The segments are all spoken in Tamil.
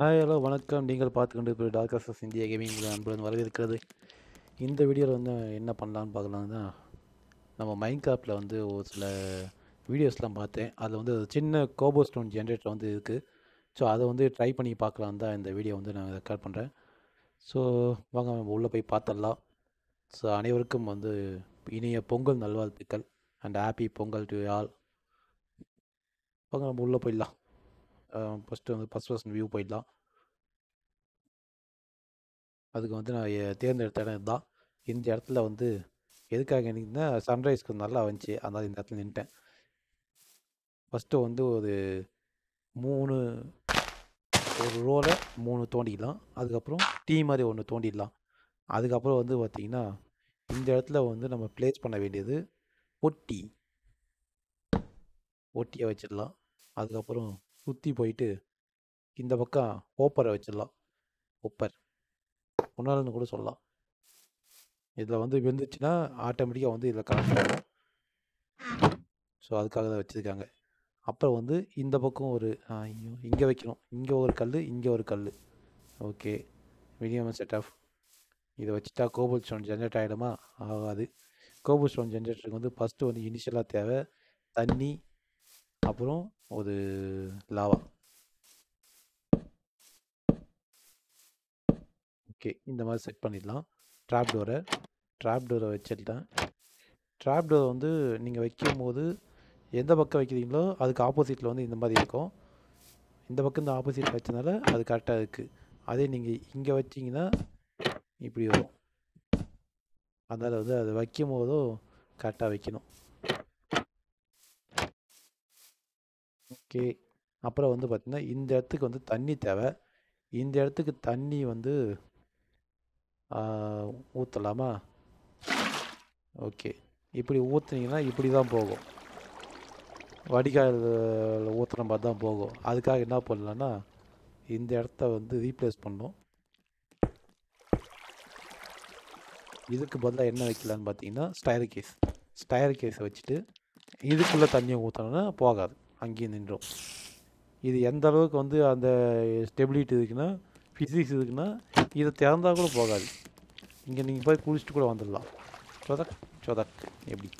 ஹாய் ஹலோ வணக்கம். நீங்கள் பார்த்துக்கொண்டிருப்பது டார்கஸ் இந்தியா கேமிங் அன்புடன் வரவேற்கிறது. இந்த வீடியோவில் வந்து என்ன பண்ணலான்னு பார்க்கலாங்கன்னா, நம்ம மைன்கிராஃப்டில் வந்து ஒரு சில வீடியோஸ்லாம் பார்த்தேன். அதில் வந்து ஒரு சின்ன கோபோஸ்டோன் ஜென்ரேட்டர் வந்து இருக்குது. ஸோ அதை வந்து ட்ரை பண்ணி பார்க்கலான்னு தான் இந்த வீடியோ வந்து நான் ரெக்கார்ட் பண்ணுறேன். ஸோ வாங்க நம்ம உள்ளே போய் பார்த்துடலாம். ஸோ அனைவருக்கும் வந்து இனிய பொங்கல் நல்வாழ்த்துக்கள் and happy Pongal to all. வாங்க நம்ம உள்ளே போயிடலாம். ஃபஸ்ட்டு வந்து ஃபஸ்ட் பர்சன் வியூ போயிடலாம். அதுக்கு வந்து நான் தேர்ந்தெடுத்த இடம் இதுதான். இந்த இடத்துல வந்து எதுக்காக நின்னா சன்ரைஸ்க்கு நல்லா வந்துச்சு, அதனால் இந்த இடத்துல நின்ட்டேன். ஃபஸ்ட்டு வந்து ஒரு 3 ஒரு ரோவில் 3 தோண்டிக்கலாம். அதுக்கப்புறம் டீ மாதிரி ஒன்று தோண்டிடலாம். அதுக்கப்புறம் வந்து பார்த்திங்கன்னா இந்த இடத்துல வந்து நம்ம ப்ளேஸ் பண்ண வேண்டியது ஒட்டியை வச்சிடலாம். அதுக்கப்புறம் சுற்றி போயிட்டு இந்த பக்கம் ஓப்பரை வச்சிடலாம். ஒப்பர் ஒன்றாலன்னு கூட சொல்லலாம். இதில் வந்து விழுந்துச்சுன்னா ஆட்டோமேட்டிக்காக வந்து இதில் கனெக்ட் ஆகும். ஸோ அதுக்காக தான் வச்சுருக்காங்க. அப்புறம் வந்து இந்த பக்கம் ஒரு இங்கே வைக்கணும். இங்கே ஒரு கல், இங்கே ஒரு கல். Okay, minimum set of. இதை வச்சுட்டா கோபல் ஸ்டோன் ஜென்ரேட் ஆகிடுமா? ஆகாது. கோபல் ஸ்டோன் ஜென்ரேட்டருக்கு வந்து ஃபஸ்ட்டு வந்து இனிஷியலாக தேவை தண்ணி, அப்புறம் ஒரு லாவா. ஓகே, இந்த மாதிரி செட் பண்ணிடலாம். ட்ராப் டோரை வச்சிட்டேன். ட்ராப் டோரை வந்து நீங்கள் வைக்கும் போது எந்த பக்கம் வைக்கிறீங்களோ அதுக்கு ஆப்போசிட்டில் வந்து இந்த மாதிரி இருக்கும். இந்த பக்கம் இந்த ஆப்போசிட் வச்சதுனால அது கரெக்டாக இருக்குது. அதே நீங்கள் இங்கே வச்சிங்கன்னா இப்படி வரும். அதனால் வந்து அதை வைக்கும் போதும் கரெக்டாக வைக்கணும். ஓகே, அப்புறம் வந்து பார்த்திங்கன்னா இந்த இடத்துக்கு வந்து தண்ணி தேவை. இந்த இடத்துக்கு தண்ணி வந்து ஊற்றலாமா? ஓகே, இப்படி ஊற்றுனீங்கன்னா இப்படி தான் போகும். வடிகால் ஊற்றுற மாதிரி தான் போகும். அதுக்காக என்ன பண்ணலான்னா இந்த இடத்த வந்து ரீப்ளேஸ் பண்ணோம். இதுக்கு பதிலாக என்ன வைக்கலான்னு பார்த்தீங்கன்னா ஸ்டயர் கேஸை வச்சுட்டு இதுக்குள்ளே தண்ணியை ஊற்றணுன்னா போகாது, அங்கேயும் நின்றோம். இது எந்த அளவுக்கு வந்து அந்த ஸ்டெபிலிட்டி இருக்குன்னா, ஃபிசிக்ஸ் இருக்குன்னா இதை திறந்தால் கூட போகாது. இங்கே நீங்கள் போய் குளிச்சுட்டு கூட வந்துடலாம். சொதக் எப்படி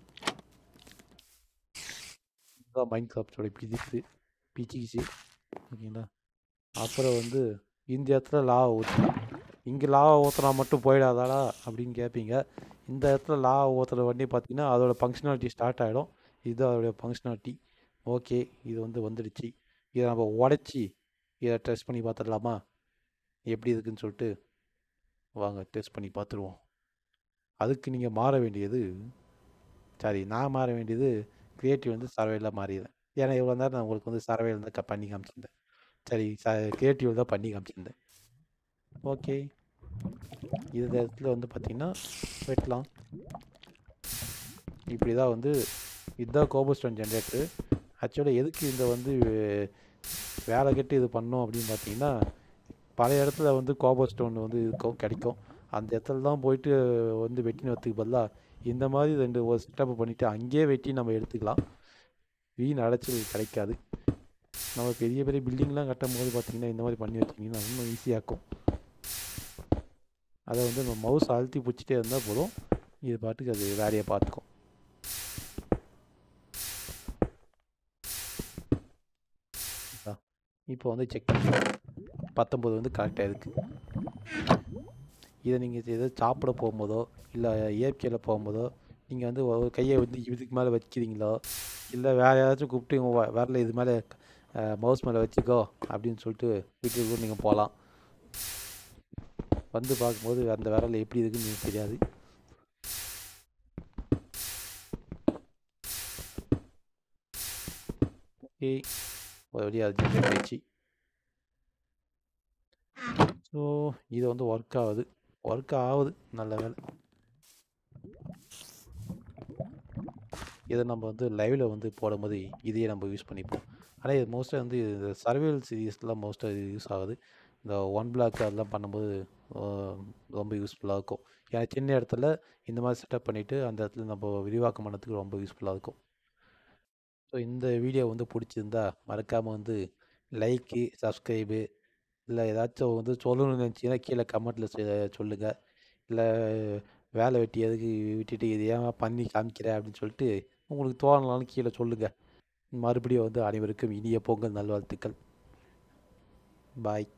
இதுதான் மைன்கிராஃப்டோட ஃபிசிக்ஸு பிச்சிக்கிச்சு. ஓகேங்களா? அப்புறம் வந்து இந்த இடத்துல லாவா ஊற்றலாம். இங்கே லாவா ஊற்றினா மட்டும் போயிடாதாடா அப்படின்னு கேட்பீங்க. இந்த இடத்துல லாவா ஊற்றுற வண்டி பார்த்தீங்கன்னா அதோட ஃபங்க்ஷனாலிட்டி ஸ்டார்ட் ஆகிடும். இது அதோடைய ஃபங்க்ஷனாலிட்டி. ஓகே, இது வந்து வந்துடுச்சு. இதை நம்ம உடச்சி இதை டெஸ்ட் பண்ணி பார்த்துடலாமா எப்படி இருக்குன்னு சொல்லிட்டு? வாங்க டெஸ்ட் பண்ணி பார்த்துருவோம். அதுக்கு நீங்கள் மாற வேண்டியது நான் மாற வேண்டியது க்ரியேட்டிவ் வந்து சர்வேயில் மாறிடுறேன். ஏன்னா இவ்வளோ நேரம் நான் உங்களுக்கு வந்து சர்வேயில் தான் பண்ணி காமிச்சிருந்தேன். க்ரியேட்டிவ் தான் பண்ணி காமிச்சிருந்தேன். ஓகே, இந்த இடத்துல வந்து பார்த்திங்கன்னா வெட்டலாம். இப்படி தான் வந்து இதுதான் கோபோஸ்டோன் ஜென்ரேட்டரு. ஆக்சுவலாக எதுக்கு இந்த வந்து வேலை கட்டி இது பண்ணோம் அப்படின்னு பார்த்தீங்கன்னா, பழைய இடத்துல வந்து கோபோஸ்டோன் வந்து கிடைக்கும். அந்த இடத்துல தான் போயிட்டு வந்து வெட்டின்னு வரத்துக்கு பதிலாக இந்த மாதிரி ஒரு செட்டப் பண்ணிவிட்டு அங்கேயே வெட்டி நம்ம எடுத்துக்கலாம். வீண் அடைச்சல் கிடைக்காது. நம்ம பெரிய பெரிய பில்டிங்லாம் கட்டும் போது பார்த்திங்கன்னா இந்த மாதிரி பண்ணி வச்சிங்கன்னா இன்னும் ஈஸியாகும். அதை வந்து நம்ம மவுஸ் அழுத்தி பிடிச்சிட்டே இருந்தால் போதும், இது பாட்டுக்கு அது வேலையை பார்த்துக்கும். இப்போ வந்து செக் பண்ணி 19 வந்து கரெக்டாக இருக்குது. இதை நீங்கள் எதோ சாப்பிட போகும்போதோ இல்லை இயற்கையில் போகும்போதோ நீங்கள் வந்து ஒரு கையை வந்து இதுக்கு மேலே வச்சுக்கிறீங்களோ இல்லை வேறு யாராச்சும் கூப்பிட்டு உங்கள் விரல இது மேலே மவுஸ் மேலே வச்சுக்கோ அப்படின்னு சொல்லிட்டு வீட்டுக்கு நீங்கள் போகலாம். வந்து பார்க்கும்போது அந்த விரல் எப்படி இருக்குன்னு எனக்கு தெரியாது. ஓகே, ஒரு வழியாக அது ஜென்ரேட் ஆகிடுச்சு. ஸோ இது வந்து ஒர்க் ஆகுது நல்ல வேலை. இதை நம்ம வந்து லைவில் வந்து போடும்போது இதையே நம்ம யூஸ் பண்ணிப்போம். ஆனால் இது மோஸ்ட்டாக வந்து இந்த சர்வைவல் சீரீஸ்லாம் மோஸ்ட்டாக இது யூஸ் ஆகுது. இந்த 1 பிளாக் அதெல்லாம் பண்ணும்போது ரொம்ப யூஸ்ஃபுல்லாக இருக்கும். ஏன்னா சின்ன இடத்துல இந்த மாதிரி செட்டப் பண்ணிவிட்டு அந்த இடத்துல நம்ம விரிவாக்கம் பண்ணதுக்கு ரொம்ப யூஸ்ஃபுல்லாக இருக்கும். ஸோ இந்த வீடியோ வந்து பிடிச்சிருந்தா மறக்காமல் வந்து லைக்கு, சப்ஸ்கிரைபு, இல்லை ஏதாச்சும் வந்து சொல்லணும்னு நினச்சிங்கன்னா கீழே கமெண்ட்டில் சொல்லுங்கள். இல்லை வேலை வெட்டி எதுக்கு விட்டுட்டு இது ஏன் பண்ணி காமிக்கிற அப்படின்னு சொல்லிட்டு உங்களுக்கு தோணலான்னு கீழே சொல்லுங்கள். மறுபடியும் வந்து அனைவருக்கும் இனிய பொங்கல் நல்வாழ்த்துக்கள். பாய்.